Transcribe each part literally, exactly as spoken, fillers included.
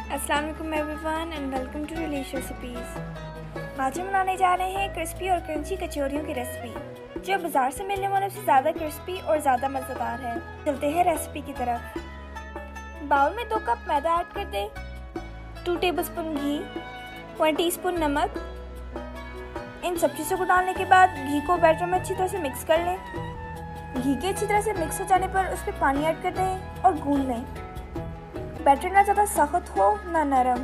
अस्सलाम वालेकुम everyone and welcome to relish recipes. आज हम बनाने जा रहे हैं क्रिस्पी और क्रंची कचौरियों की रेसिपी, जो बाज़ार से मिलने वालों से ज़्यादा क्रिस्पी और ज़्यादा मज़ेदार है। चलते हैं रेसिपी की तरफ। बाउल में दो कप मैदा ऐड कर दें, टू टेबलस्पून घी, वन टीस्पून नमक। इन सब चीज़ों को डालने के बाद घी को बैटर में अच्छी तरह से मिक्स कर लें। घी के अच्छी तरह से मिक्स हो जाने पर उस पर पानी ऐड कर दें और गूंद लें। बैटर ना ज़्यादा सख्त हो ना नरम।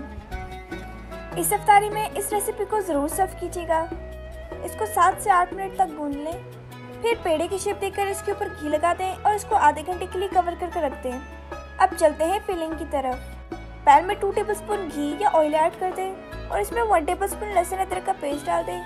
इस इफ्तारी में इस रेसिपी को ज़रूर सर्व कीजिएगा। इसको सात से आठ मिनट तक गूंद लें, फिर पेड़े की शेप देकर इसके ऊपर घी लगा दें और इसको आधे घंटे के लिए कवर करके रख दें। अब चलते हैं फिलिंग की तरफ। पैन में टू टेबलस्पून घी या ऑयल ऐड कर दें और इसमें वन टेबलस्पून लहसुन अदरक का पेस्ट डाल दें।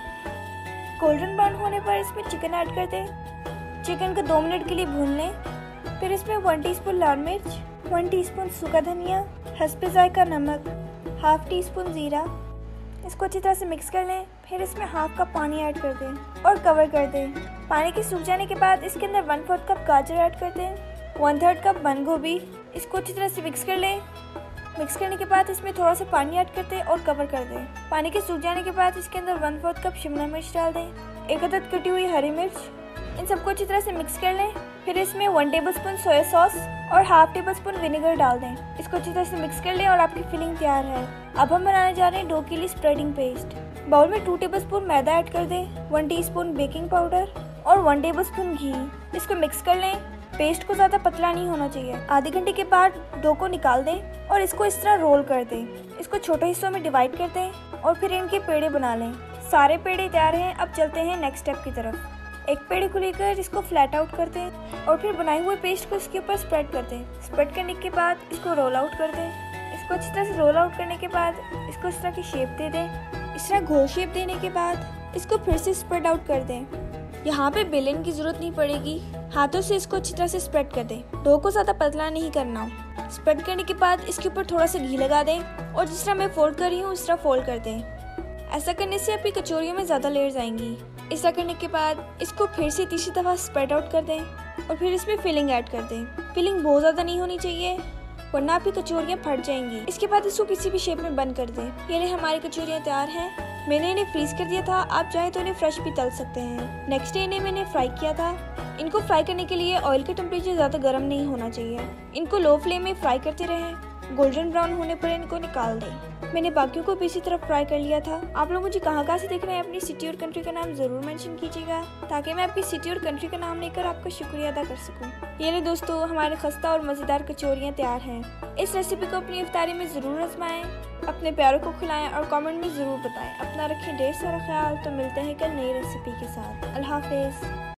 गोल्डन ब्राउन होने पर इसमें चिकन ऐड कर दें। चिकन को दो मिनट के लिए भून लें। फिर इसमें वन टीस्पून लाल मिर्च, वन टीस्पून सूखा धनिया, हस्बे जायका नमक, हाफ टी स्पून ज़ीरा। इसको अच्छी तरह से मिक्स कर लें। फिर इसमें हाफ कप पानी ऐड कर दें और कवर कर दें। पानी के सूख जाने के बाद इसके अंदर वन फोर्थ कप गाजर ऐड कर दें, वन थर्ड कप बंद गोभी। इसको अच्छी तरह से मिक्स कर लें। मिक्स करने के बाद इसमें थोड़ा सा पानी ऐड कर दें और कवर कर दें। पानी के सूख जाने के बाद इसके अंदर वन फोर्थ कप शिमला मिर्च डाल दें, एक अदद कटी हुई हरी मिर्च। इन सबको अच्छी तरह से मिक्स कर लें। फिर इसमें वन टेबलस्पून सोया सॉस और हाफ टेबल स्पून विनेगर डाल दें। इसको अच्छी तरह से मिक्स कर लें और आपकी फिलिंग तैयार है। अब हम बनाने जा रहे हैं डो के लिए स्प्रेडिंग पेस्ट। बाउल में टू टेबलस्पून मैदा ऐड कर दें, वन टीस्पून बेकिंग पाउडर और वन टेबलस्पून घी। इसको मिक्स कर लें। पेस्ट को ज़्यादा पतला नहीं होना चाहिए। आधे घंटे के बाद डो को निकाल दें और इसको इस तरह रोल कर दें। इसको छोटे हिस्सों में डिवाइड कर दें और फिर इनके पेड़े बना लें। सारे पेड़े तैयार हैं। अब चलते हैं नेक्स्ट स्टेप की तरफ। एक पेड़े को लेकर इसको फ्लैट आउट कर दें और फिर बनाए हुए पेस्ट को इसके ऊपर स्प्रेड कर दें। स्प्रेड करने के बाद इसको रोल आउट कर दें। इसको अच्छी तरह से रोल आउट करने के बाद इसको इस तरह की शेप दे दें। इस तरह गोल शेप देने के बाद इसको फिर से स्प्रेड आउट कर दें। यहाँ पे बेलन की ज़रूरत नहीं पड़ेगी, हाथों से इसको अच्छी तरह से स्प्रेड कर दें। डो को ज़्यादा पतला नहीं करना। स्प्रेड करने के बाद इसके ऊपर थोड़ा सा घी लगा दें और जिस तरह मैं फोल्ड कर रही हूँ उस तरह फोल्ड कर दें। ऐसा करने से आपकी कचौरियों में ज़्यादा लेयर्स आएंगी। इस तरह करने के बाद इसको फिर से तीसरी दफ़ा स्प्रेड आउट कर दें और फिर इसमें फिलिंग ऐड कर दें। फिलिंग बहुत ज़्यादा नहीं होनी चाहिए वरना आपकी कचौरियाँ फट जाएंगी। इसके बाद इसको किसी भी शेप में बंद कर दें। ये ले हमारी कचौरियाँ तैयार हैं। मैंने इन्हें फ्रीज कर दिया था, आप चाहें तो इन्हें फ्रेश भी तल सकते हैं। नेक्स्ट डे इन्हें मैंने फ्राई किया था। इनको फ्राई करने के लिए ऑयल का टेम्परेचर ज़्यादा गर्म नहीं होना चाहिए। इनको लो फ्लेम में फ्राई करते रहें। गोल्डन ब्राउन होने पर इनको निकाल दें। मैंने बाकियों को भी इसी तरफ फ्राई कर लिया था। आप लोग मुझे कहाँ कहाँ से देख रहे हैं, अपनी सिटी और कंट्री का नाम ज़रूर मेंशन कीजिएगा ताकि मैं आपकी सिटी और कंट्री का नाम लेकर आपका शुक्रिया अदा कर सकूं। ये ले दोस्तों, हमारे खस्ता और मज़ेदार कचौरियाँ तैयार हैं। इस रेसिपी को अपनी इफ्तारी में ज़रूर आजमाएं, अपने प्यारों को खिलाएं और कमेंट में ज़रूर बताएं। अपना रखें ढेर सारा ख्याल। तो मिलते हैं कल नई रेसिपी के साथ। अल्लाह हाफ़िज़।